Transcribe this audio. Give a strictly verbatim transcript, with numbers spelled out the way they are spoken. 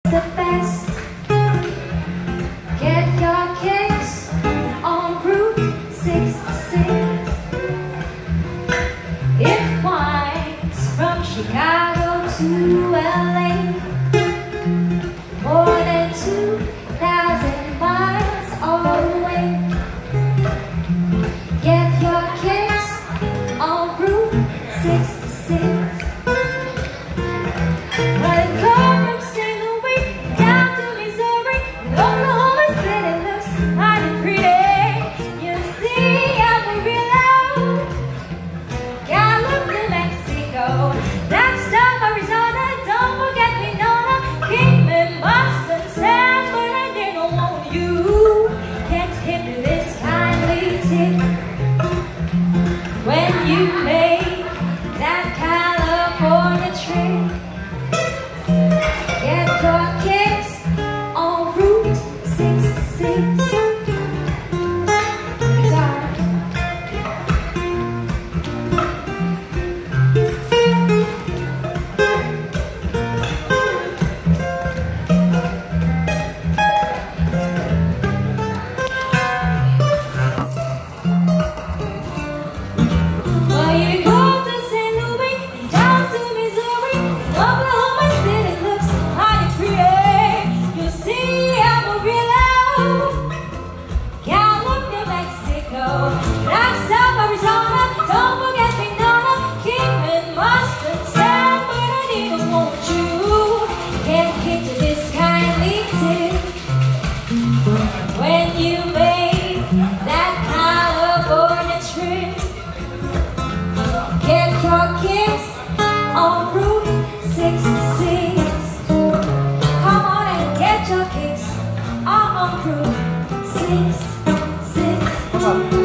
the best. Get your kicks on Route sixty-six. It winds from Chicago to L A, more than two thousand miles all the way. Get your kicks on Route sixty-six. When you make that California trip, get your kicks on Route sixty-six. Guitar. When you make that California trip, get your kicks on Route sixty-six. Come on and get your kicks on Route sixty-six.